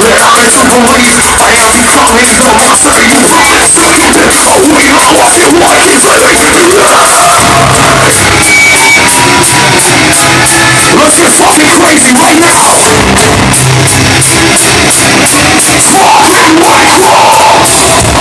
I do believe I am becoming the monster you promised to me. Oh, we know I feel like it's living. Let's get fucking crazy right now. Fucking white claws.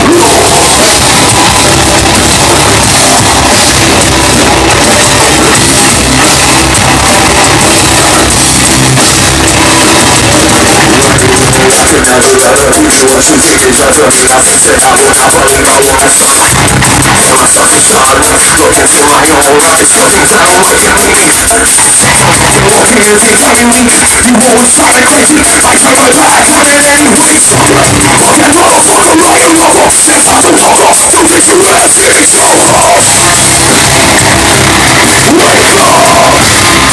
Never let a future was to take it up from me. I said I will not believe I was. Am I such a child? Looking for my own life. Looking down, look at me. Walking and dictating me. You always drive me crazy. I turn my back on it anyways. That motherfucker like a lover. I don't talk off. Don't think you ass in me so hard. Wake up!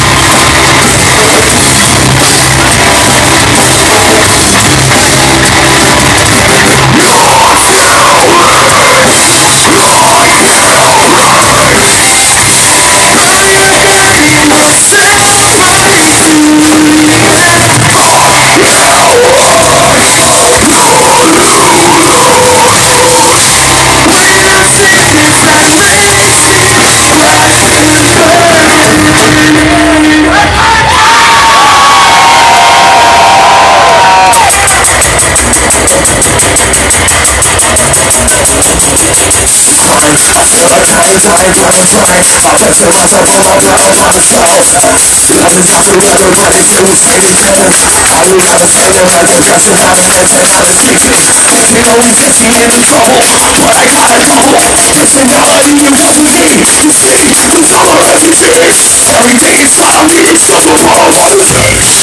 I picture myself on my blood on the show. I've been talking to everybody till it's getting dead. I will never say that I can trust it, I'm in it, I'm in secret. It always gets me into trouble, but I got a double. Personality you want to see, you see, the color of your face. Every day inside I'm getting stuff of all my mistakes.